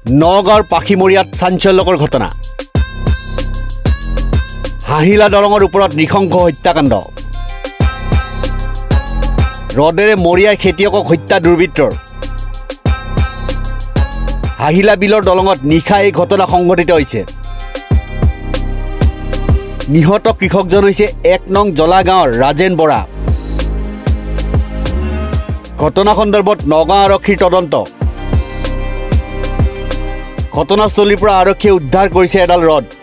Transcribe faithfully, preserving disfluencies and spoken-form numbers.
নগাঁৱৰ পাখিমৰীয়াত চাঞ্চল্যকৰ ঘটনা হাহিলা দলঙৰ ওপৰত নৃশংস হত্যাকাণ্ড ৰডেৰে মৰিয়াই খেতিয়কক হত্যা দুৰ্বৃত্তৰ হাহিলা বিলৰ দলঙত নিশা এই ঘটনা সংঘটিত হৈছে নিহত কৃষকজন হৈছে এক নং জলা গাঁৱৰ ৰাজেন বৰা ঘটনা সন্দৰ্ভত নগাঁও আৰক্ষীৰ তদন্ত ঘটনাস্থলীৰ পৰা আৰক্ষীয়ে উদ্ধাৰ কৰিছে এডাল ৰড